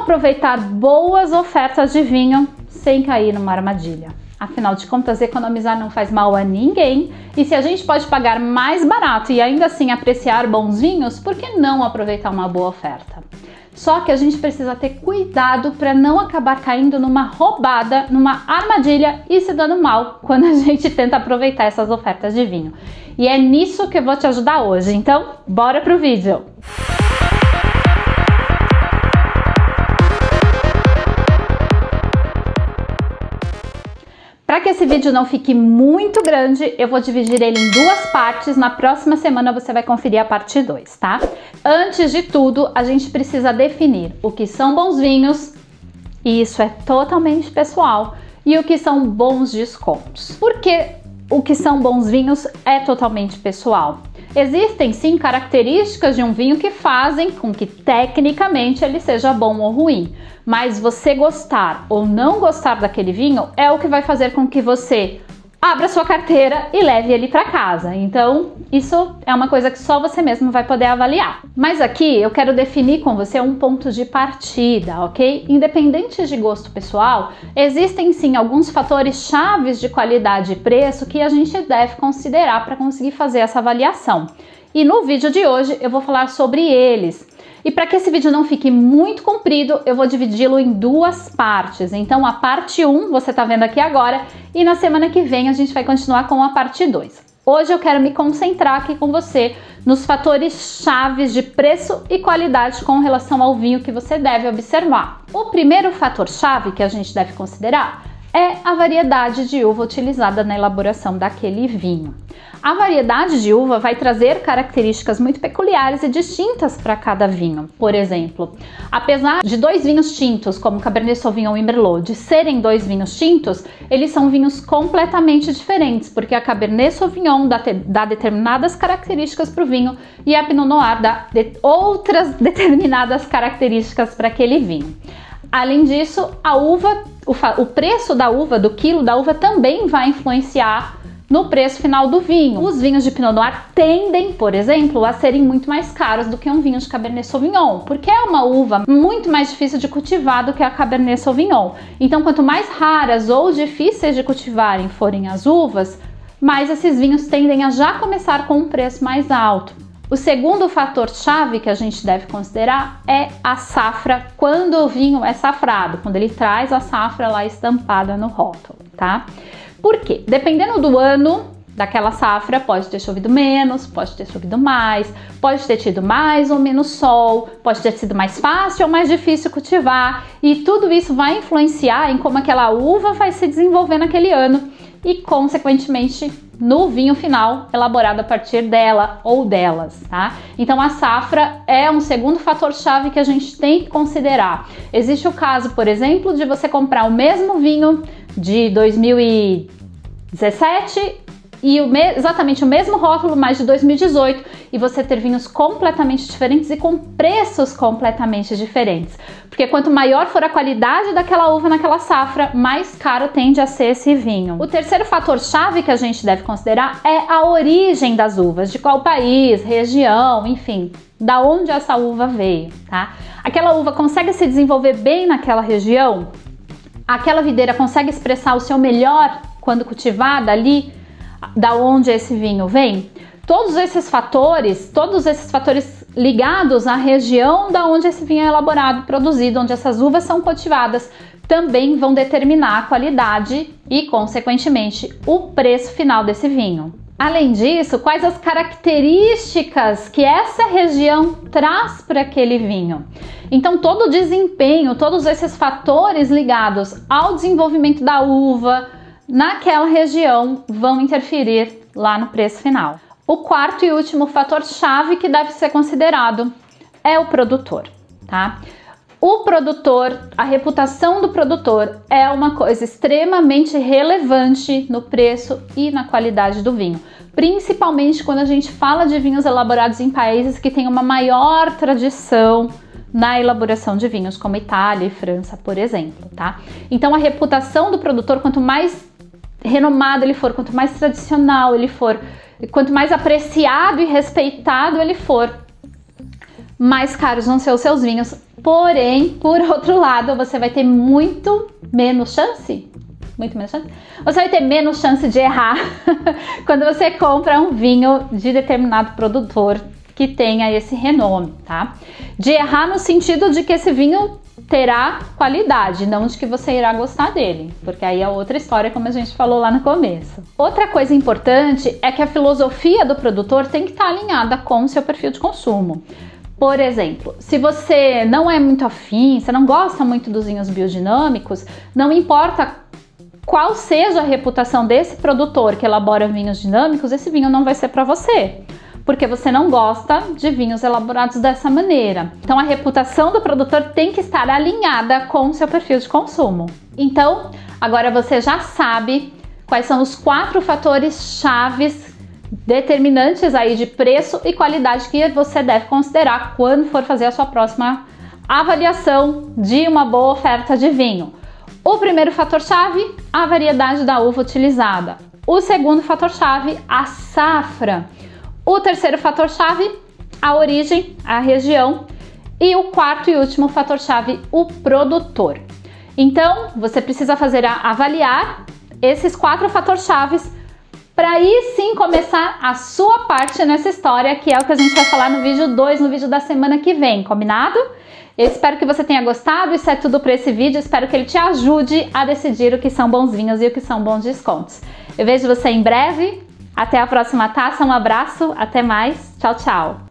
aproveitar boas ofertas de vinho sem cair numa armadilha. Afinal de contas, economizar não faz mal a ninguém, e se a gente pode pagar mais barato e ainda assim apreciar bons vinhos, por que não aproveitar uma boa oferta? Só que a gente precisa ter cuidado para não acabar caindo numa roubada, numa armadilha e se dando mal quando a gente tenta aproveitar essas ofertas de vinho. E é nisso que eu vou te ajudar hoje, então bora pro vídeo! Para que esse vídeo não fique muito grande, eu vou dividir ele em duas partes. Na próxima semana você vai conferir a parte 2, tá? Antes de tudo, a gente precisa definir o que são bons vinhos, e isso é totalmente pessoal, e o que são bons descontos. Porque o que são bons vinhos é totalmente pessoal. Existem sim características de um vinho que fazem com que tecnicamente ele seja bom ou ruim, mas você gostar ou não gostar daquele vinho é o que vai fazer com que você abra sua carteira e leve ele para casa. Então, isso é uma coisa que só você mesmo vai poder avaliar. Mas aqui eu quero definir com você um ponto de partida, ok? Independente de gosto pessoal, existem sim alguns fatores chaves de qualidade e preço que a gente deve considerar para conseguir fazer essa avaliação. E no vídeo de hoje eu vou falar sobre eles. E para que esse vídeo não fique muito comprido, eu vou dividi-lo em duas partes. Então a parte 1 você está vendo aqui agora e na semana que vem a gente vai continuar com a parte 2. Hoje eu quero me concentrar aqui com você nos fatores chaves de preço e qualidade com relação ao vinho que você deve observar. O primeiro fator chave que a gente deve considerar é a variedade de uva utilizada na elaboração daquele vinho. A variedade de uva vai trazer características muito peculiares e distintas para cada vinho. Por exemplo, apesar de dois vinhos tintos, como Cabernet Sauvignon e Merlot, de serem dois vinhos tintos, eles são vinhos completamente diferentes, porque a Cabernet Sauvignon dá determinadas características para o vinho e a Pinot Noir dá outras determinadas características para aquele vinho. Além disso, a uva, o preço da uva, do quilo da uva, também vai influenciar no preço final do vinho. Os vinhos de Pinot Noir tendem, por exemplo, a serem muito mais caros do que um vinho de Cabernet Sauvignon, porque é uma uva muito mais difícil de cultivar do que a Cabernet Sauvignon. Então, quanto mais raras ou difíceis de cultivarem forem as uvas, mais esses vinhos tendem a já começar com um preço mais alto. O segundo fator chave que a gente deve considerar é a safra, quando o vinho é safrado, quando ele traz a safra lá estampada no rótulo, tá? Por quê? Dependendo do ano daquela safra, pode ter chovido menos, pode ter chovido mais, pode ter tido mais ou menos sol, pode ter sido mais fácil ou mais difícil cultivar, e tudo isso vai influenciar em como aquela uva vai se desenvolver naquele ano e, consequentemente, no vinho final elaborado a partir dela ou delas, tá? Então a safra é um segundo fator chave que a gente tem que considerar. Existe o caso, por exemplo, de você comprar o mesmo vinho de 2017 e exatamente o mesmo rótulo, mas de 2018, e você ter vinhos completamente diferentes e com preços completamente diferentes. Porque quanto maior for a qualidade daquela uva naquela safra, mais caro tende a ser esse vinho. O terceiro fator chave que a gente deve considerar é a origem das uvas, de qual país, região, enfim, da onde essa uva veio, tá? Aquela uva consegue se desenvolver bem naquela região? Aquela videira consegue expressar o seu melhor quando cultivada ali, da onde esse vinho vem? Todos esses fatores ligados à região da onde esse vinho é elaborado, produzido, onde essas uvas são cultivadas, também vão determinar a qualidade e, consequentemente, o preço final desse vinho. Além disso, quais as características que essa região traz para aquele vinho? Então, todo o desempenho, todos esses fatores ligados ao desenvolvimento da uva naquela região vão interferir lá no preço final. O quarto e último fator chave que deve ser considerado é o produtor, tá? O produtor, a reputação do produtor é uma coisa extremamente relevante no preço e na qualidade do vinho, principalmente quando a gente fala de vinhos elaborados em países que têm uma maior tradição na elaboração de vinhos, como Itália e França, por exemplo, tá? Então a reputação do produtor, quanto mais renomado ele for, quanto mais tradicional ele for, quanto mais apreciado e respeitado ele for, mais caros vão ser os seus vinhos. Porém, por outro lado, você vai ter muito menos chance. Você vai ter menos chance de errar quando você compra um vinho de determinado produtor que tenha esse renome, tá? De errar no sentido de que esse vinho terá qualidade, não de que você irá gostar dele, porque aí é outra história, como a gente falou lá no começo. Outra coisa importante é que a filosofia do produtor tem que estar alinhada com o seu perfil de consumo. Por exemplo, se você não é muito afim, você não gosta muito dos vinhos biodinâmicos, não importa qual seja a reputação desse produtor que elabora vinhos dinâmicos, esse vinho não vai ser para você, porque você não gosta de vinhos elaborados dessa maneira. Então a reputação do produtor tem que estar alinhada com o seu perfil de consumo. Então, agora você já sabe quais são os 4 fatores chaves determinantes aí de preço e qualidade que você deve considerar quando for fazer a sua próxima avaliação de uma boa oferta de vinho. O primeiro fator-chave, a variedade da uva utilizada. O segundo fator-chave, a safra. O terceiro fator-chave, a origem, a região. E o quarto e último fator-chave, o produtor. Então, você precisa avaliar esses 4 fatores-chaves para aí sim começar a sua parte nessa história, que é o que a gente vai falar no vídeo 2, no vídeo da semana que vem, combinado? Eu espero que você tenha gostado, isso é tudo para esse vídeo, espero que ele te ajude a decidir o que são bons vinhos e o que são bons descontos. Eu vejo você em breve, até a próxima taça, um abraço, até mais, tchau, tchau!